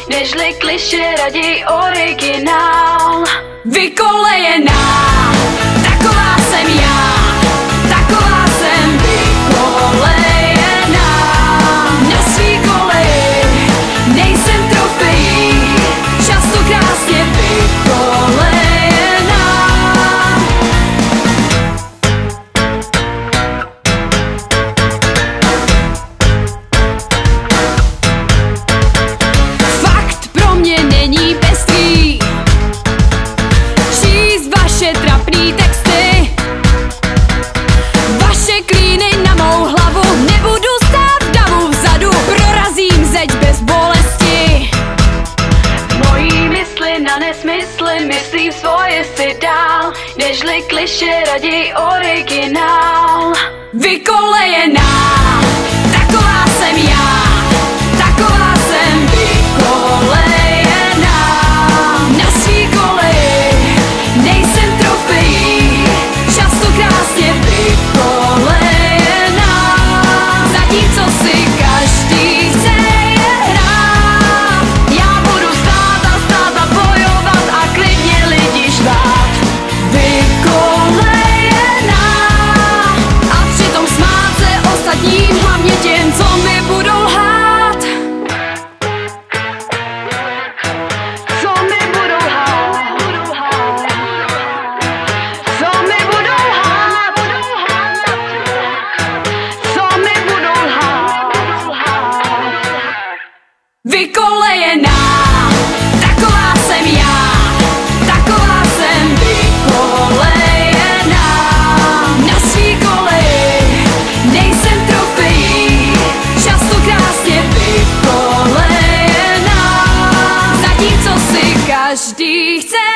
nežli klišé, raději originál. Vykolejená, taková jsem já, taková jsem vykolejená. Na svý koleji nejsem trofejí, často krásně vykolejená. Fakt pro mě není pestrý číst vaše trapný texty, vaše klíny na mou hlavu. Nebudu stát v davu vzadu, prorazím zeď bez bolesti. Mojí mysli na nesmysly, myslím svoje si dál, nežli klišé, raději originál. Vykolejená, taková jsem já, taková jsem vykolejená. Na svý koleji nejsem trofejí, často krásně vykolejená. Zatímco si každý chce je hrát, já budu stát a bojovat a klidně lidi štvát. Vykolejená a přitom smát se ostatním, hlavně těm, co mi budou lhát. Co mi budou lhát, co mi budou lhát, co mi budou lhát. Vykolejená, taková jsem já, taková jsem vykolejená. Na svý koleji nejsem trofejí, často krásně vykolejená. Zatímco si každý chce